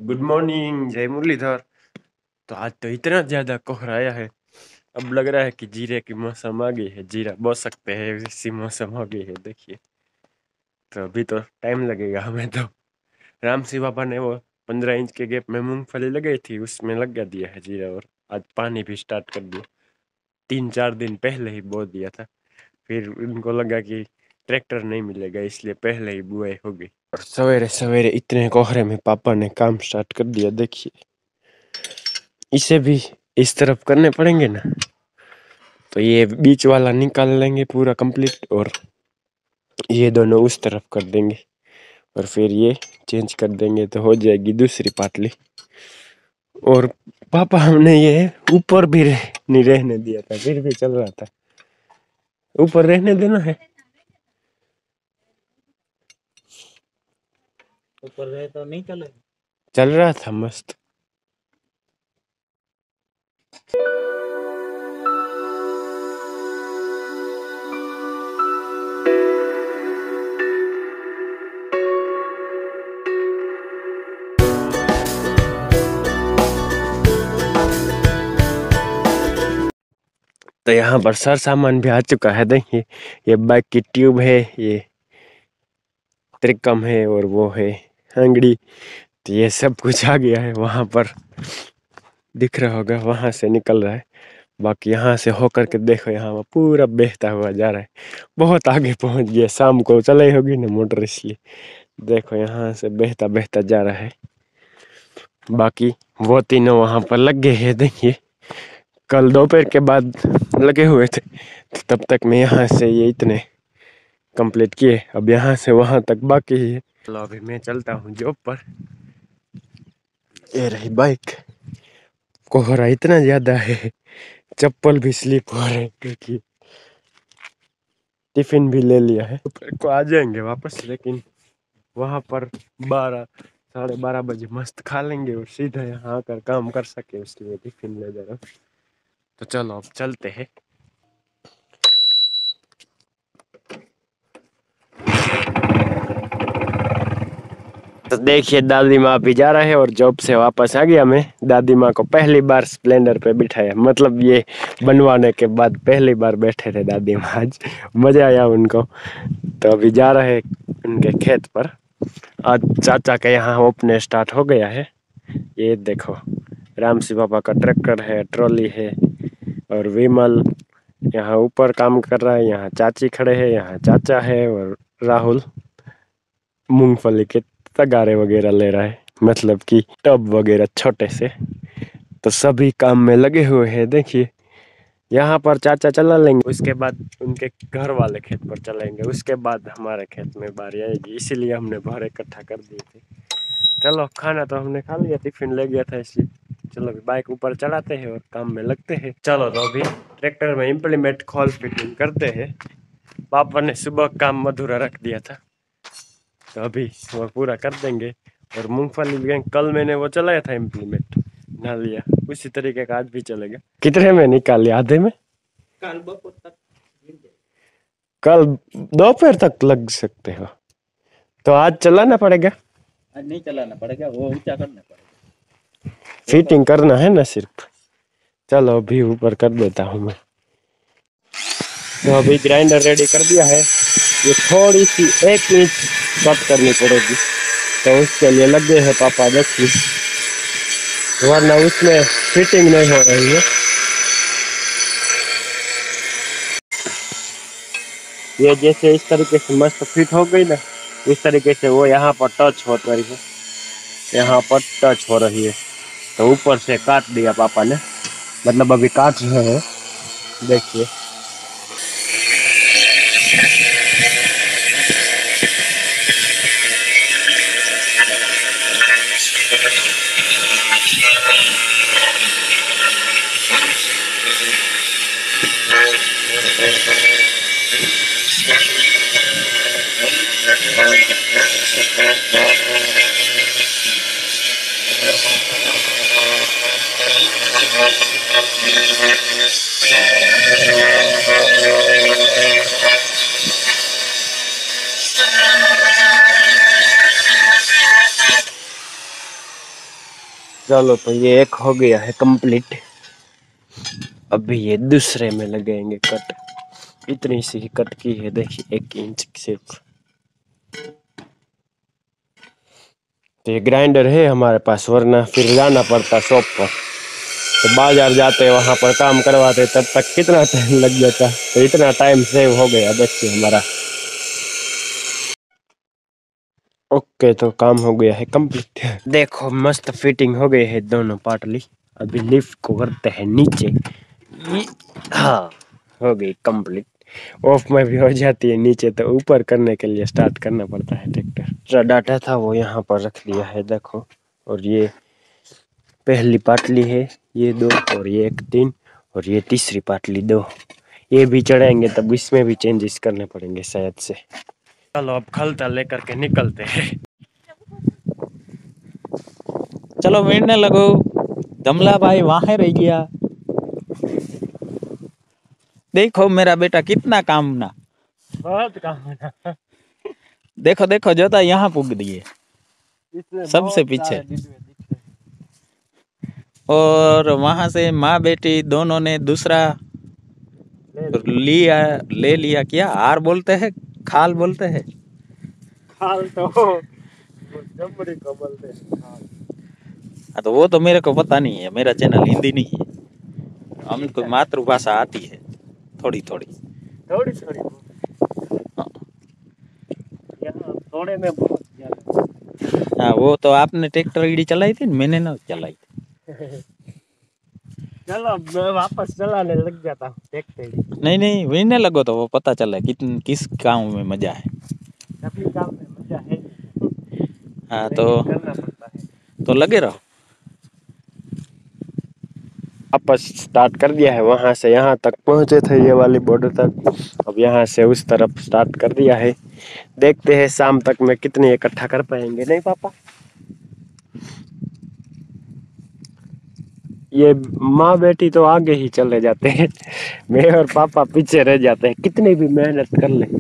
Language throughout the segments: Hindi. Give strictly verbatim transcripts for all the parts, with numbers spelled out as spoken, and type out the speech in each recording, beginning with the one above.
गुड मॉर्निंग जय मुरलीधर। तो आज तो इतना ज्यादा कोहराया है। अब लग रहा है कि जीरे की मौसम आ गई है, जीरा बो सकते हैं, इसी मौसम आ गई है। देखिए, तो अभी तो टाइम लगेगा हमें तो। राम शिव बाबा ने वो पंद्रह इंच के गैप में मूंगफली लगाई थी, उसमें लगा दिया है जीरा। और आज पानी भी स्टार्ट कर दिया। तीन चार दिन पहले ही बो दिया था। फिर उनको लगा कि ट्रैक्टर नहीं मिलेगा, इसलिए पहले ही बुआई हो गई। और सवेरे सवेरे इतने कोहरे में पापा ने काम स्टार्ट कर दिया। देखिए, इसे भी इस तरफ करने पड़ेंगे ना, तो ये बीच वाला निकाल लेंगे पूरा कंप्लीट, और ये दोनों उस तरफ कर देंगे, और फिर ये चेंज कर देंगे तो हो जाएगी दूसरी पाटली। और पापा हमने ये ऊपर भी रह, नहीं रहने दिया था, फिर भी चल रहा था। ऊपर रहने देना है, ऊपर रहे तो नहीं चले। चल रहा था मस्त। तो यहाँ पर सर सामान भी आ चुका है। देखिए, ये बाइक की ट्यूब है, ये त्रिकम है, और वो है अंगड़ी। तो ये सब कुछ आ गया है। वहां पर दिख रहा होगा, वहां से निकल रहा है। बाकी यहाँ से होकर के देखो, यहाँ पर पूरा बहता हुआ जा रहा है। बहुत आगे पहुंच गया, शाम को चलाई होगी ना मोटर, इसलिए देखो यहाँ से बहता बहता जा रहा है। बाकी वो तीनों वहां पर लग गए हैं। देखिए, कल दोपहर के बाद लगे हुए थे, तो तब तक मैं यहाँ से ये इतने कंप्लीट किए। अब यहाँ से वहां तक बाकी है। चलो अभी मैं चलता हूँ जॉब पर। ये रही बाइक। कोहरा इतना ज्यादा है, चप्पल भी स्लिप हो रहे हैं, क्योंकि टिफिन भी ले लिया है। दोपहर को आ जाएंगे वापस, लेकिन वहां पर बारह साढ़े बारह बजे मस्त खा लेंगे और सीधा यहाँ आकर काम कर सके, उसके टिफिन ले जा रहा। तो चलो अब चलते हैं। तो देखिए, दादी माँ भी जा रहा है और जॉब से वापस आ गया मैं। दादी माँ को पहली बार स्प्लेंडर पे बिठाया, मतलब ये बनवाने के बाद पहली बार बैठे थे दादी माँ आज। मजा आया उनको। तो अभी जा रहे हैं उनके खेत पर। आज चाचा के यहाँ ओपने स्टार्ट हो गया है। ये देखो, राम शिव बाबा का ट्रैक्टर है, ट्रॉली है, और विमल यहाँ ऊपर काम कर रहा है। यहाँ चाची खड़े हैं, यहाँ चाचा है, और राहुल मूंगफली के तगारे वगैरह ले रहा है, मतलब कि टब वगैरह छोटे से। तो सभी काम में लगे हुए हैं। देखिए, यहाँ पर चाचा चला लेंगे, उसके बाद उनके घर वाले खेत पर चलेंगे, उसके बाद हमारे खेत में बारी आएगी। इसीलिए हमने भर इकट्ठा कर दिए थे। चलो, खाना तो हमने खा लिया, टिफिन ले गया था इसलिए। चलो अभी बाइक ऊपर चढ़ाते हैं और काम में लगते हैं। चलो तो अभी ट्रैक्टर में इम्प्लीमेंट खोल फिटिंग करते हैं। पापा ने सुबह काम अधूरा रख दिया था, तो अभी वो पूरा कर देंगे। और मूंगफली भी कल मैंने वो चलाया था इम्प्लीमेंट, ना लिया, उसी तरीके का आज भी चलेगा। कितने में निकाल लिया? आधे में? कल बपोर तक कल दोपहर तक लग सकते हो, तो आज चलाना पड़ेगा। आज नहीं चलाना पड़ेगा, वो ऊंचा करना पड़ेगा। फिटिंग करना है ना सिर्फ। चलो अभी ऊपर कर देता हूँ मैं। तो अभी ग्राइंडर रेडी कर दिया है। ये थोड़ी सी एक इंच कट करनी पड़ेगी, तो उसके लिए लग गए हैं पापा। देखिए, वरना उसमें फिटिंग नहीं हो रही है। ये जैसे इस तरीके से मस्त फिट हो गई ना, इस तरीके से वो यहाँ पर टच हो रही है, यहाँ पर टच हो रही है। तो ऊपर से काट दिया पापा ने, मतलब अभी काट रहे हैं। देखिए, चलो तो ये एक हो गया है कंप्लीट। अभी ये दूसरे में लगेंगे कट। इतनी सी कट की है, देखिए एक इंच सिर्फ। तो ये ग्राइंडर है हमारे पास, वरना फिर जाना पड़ता शॉप पर। तो बाजार जाते वहां पर काम करवाते, तब तक कितना टाइम लग जाता। तो इतना टाइम सेव हो गया, देखिए हमारा। ओके, तो काम हो गया है कंप्लीट। देखो मस्त फिटिंग हो गई है दोनों पाटली। अभी लिफ्ट को करते हैं नीचे। हाँ, हो गई कंप्लीट। ऑफ में भी हो जाती है नीचे, तो ऊपर करने के लिए स्टार्ट करना पड़ता है ट्रैक्टर। जो डाटा था वो यहाँ पर रख दिया है, देखो। और ये पहली पाटली है, ये दो, और ये एक तीन, और ये तीसरी पाटली दो। ये भी चढ़ाएंगे तब इसमें भी चेंजेस करने पड़ेंगे शायद से। चलो अब खलता लेकर के निकलते हैं। चलो वीणने लगो। दमला भाई वहां रह गया। देखो मेरा बेटा कितना काम ना। बहुत काम है। देखो देखो जोता यहाँ पुग दिए सबसे पीछे। और वहां से माँ बेटी दोनों ने दूसरा लिया ले लिया। क्या हार बोलते हैं, खाल बोलते हैं? खाल तो जमड़ी को बोलते हैं। हाँ तो वो तो मेरे को पता नहीं है, मेरा चैनल हिंदी नहीं है। हमको मातृभाषा आती है थोड़ी थोड़ी थोड़ी थोड़ी। हाँ। यहाँ थोड़े में बहुत ज्यादा। हाँ वो तो आपने ट्रैक्टर गाड़ी चलाई थी, मैंने ना चलाई थी। चलो मैं वापस चलाने लग जाता हूँ, देखते हैं। नहीं नहीं वीणने लगो तो वो पता चला कितन किस काम में मजा है। सभी काम में मजा है। हाँ तो करना पड़ता है। तो लगे रहो। वापस स्टार्ट कर दिया है, वहां से यहाँ तक पहुंचे थे, ये वाली बॉर्डर तक। अब यहाँ से उस तरफ स्टार्ट कर दिया है। देखते हैं शाम तक में कितने इकट्ठा कर पाएंगे। नहीं पापा, ये माँ बेटी तो आगे ही चले जाते हैं, मैं और पापा पीछे रह जाते हैं, कितनी भी मेहनत कर ले।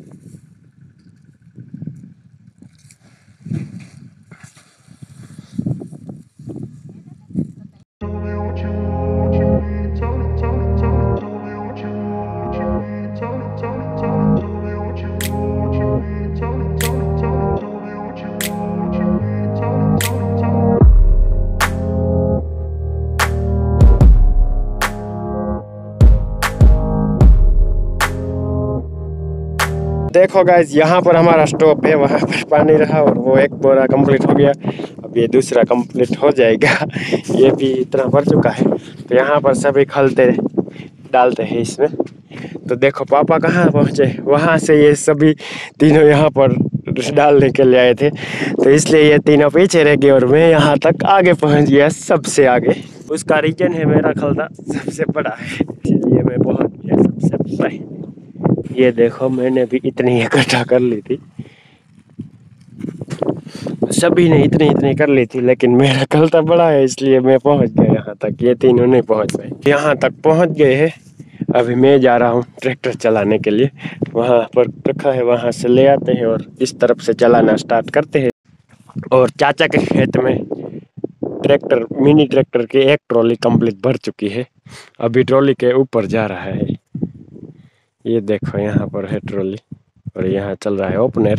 देखो गाइज, यहाँ पर हमारा स्टॉप है, वहाँ पर पानी रहा और वो एक बोरा कंप्लीट हो गया। अब ये दूसरा कंप्लीट हो जाएगा। ये भी इतना भर चुका है। तो यहाँ पर सभी खलते डालते हैं इसमें। तो देखो पापा कहाँ पहुँचे, वहाँ से ये सभी तीनों यहाँ पर डालने के लिए आए थे। तो इसलिए ये तीनों पीछे रह गए और मैं यहाँ तक आगे पहुँच गया, सबसे आगे। उसका रीजन है मेरा खलता सबसे बड़ा है, इसलिए मैं पहुँच गया सबसे पहले। ये देखो मैंने भी इतनी इकट्ठा कर ली थी, सभी ने इतनी इतनी कर ली थी, लेकिन मेरा खलता बड़ा है इसलिए मैं पहुंच गया यहाँ तक। ये तीनों नहीं पहुंच पाए। यहाँ तक पहुंच गए हैं। अभी मैं जा रहा हूँ ट्रैक्टर चलाने के लिए, वहाँ पर रखा है, वहाँ से ले आते हैं और इस तरफ से चलाना स्टार्ट करते हैं। और चाचा के खेत में ट्रैक्टर, मिनी ट्रैक्टर की एक ट्रॉली कंप्लीट भर चुकी है, अभी ट्रॉली के ऊपर जा रहा है। ये देखो यहाँ पर है ट्रॉली और यहाँ चल रहा है ओपनर।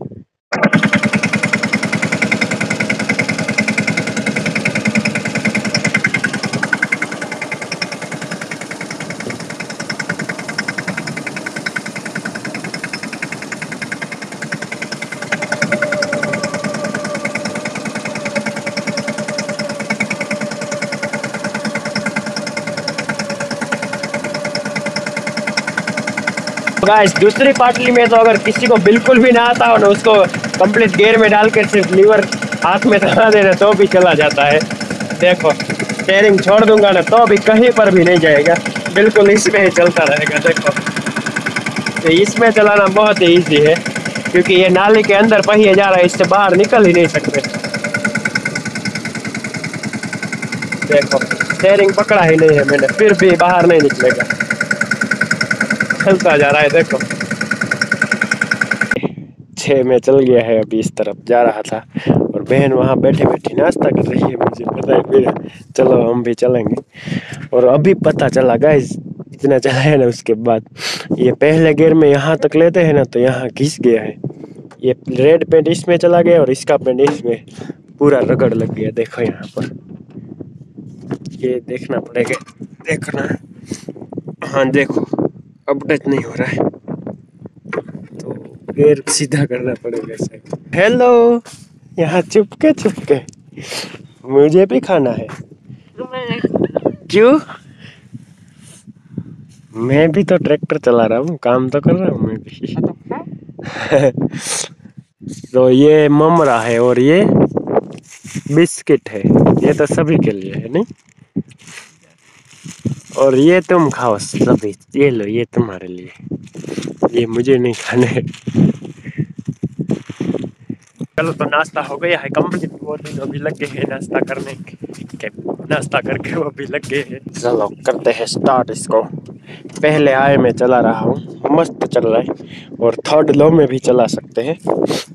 गाइस, दूसरी पाटली में तो अगर किसी को बिल्कुल भी ना आता हो ना, उसको कंप्लीट गियर में डाल कर सिर्फ लीवर हाथ में दबा देना तो भी चला जाता है। देखो स्टीयरिंग छोड़ दूंगा ना तो भी कहीं पर भी नहीं जाएगा, बिल्कुल इसमें ही चलता रहेगा। देखो तो इसमें चलाना बहुत ही ईजी है, क्योंकि ये नाली के अंदर पहिए जा रहा है, इससे बाहर निकल ही नहीं सकते। देखो स्टीयरिंग पकड़ा ही नहीं है मैंने, फिर भी बाहर नहीं निकलेगा, चलता जा रहा है। देखो छः में चल गया है, अभी इस तरफ जा रहा था और और बहन वहाँ बैठे बैठे नाश्ता कर रही है, मुझे पता है। फिर चलो हम भी चलेंगे। और अभी पता चला गाइस, इतना चला है ना, उसके बाद ये पहले गियर में यहाँ तक लेते हैं ना तो यहाँ घिस गया है। ये रेड पेंट इसमें चला गया और इसका पेंट इसमें पूरा रगड़ लग गया। देखो यहाँ पर, ये देखना पड़ेगा, देखना। हाँ देखो, अपडेट नहीं हो रहा है तो गियर सीधा करना पड़ेगा शायद। हेलो, यहाँ चुपके चुपके मुझे भी खाना है। क्यों? मैं भी तो ट्रैक्टर चला रहा हूँ, काम तो कर रहा हूँ मैं भी। तो ये ममरा है और ये बिस्किट है, ये तो सभी के लिए है नहीं। और ये तुम खाओ सभी, ये लो, ये तुम्हारे लिए, ये मुझे नहीं खाने। चलो तो नाश्ता हो गया है कंप्लीट। वो दिन अभी लगे हैं नाश्ता करने के, नाश्ता करके वो अभी लगे हैं। चलो करते हैं स्टार्ट इसको। पहले आए में चला रहा हूँ, मस्त चल रहा है, और थर्ड लो में भी चला सकते हैं।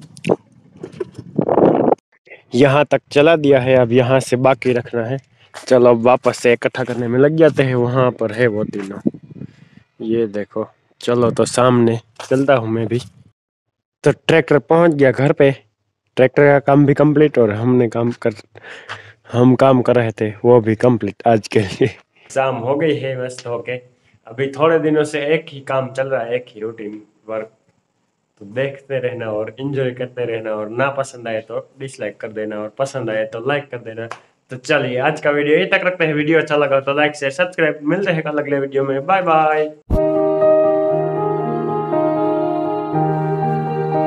यहाँ तक चला दिया है, अब यहाँ से बाकी रखना है। चलो अब वापस से इकट्ठा करने में लग जाते हैं। वहाँ पर है वो तीनों, ये देखो। चलो तो सामने चलता हूँ मैं भी। तो ट्रैक्टर पहुँच गया घर पे, ट्रैक्टर का काम भी कंप्लीट, और हमने काम कर हम काम कर रहे थे वो भी कंप्लीट आज के लिए। शाम हो गई है मस्त होके। अभी थोड़े दिनों से एक ही काम चल रहा है, एक ही रूटीन वर्क। तो देखते रहना और एंजॉय करते रहना, और ना पसंद आए तो डिसलाइक कर देना, और पसंद आए तो लाइक कर देना। तो चलिए आज का वीडियो यहीं तक रखते हैं। वीडियो अच्छा लगा तो लाइक शेयर सब्सक्राइब। मिलते हैं कल अगले वीडियो में। Bye bye.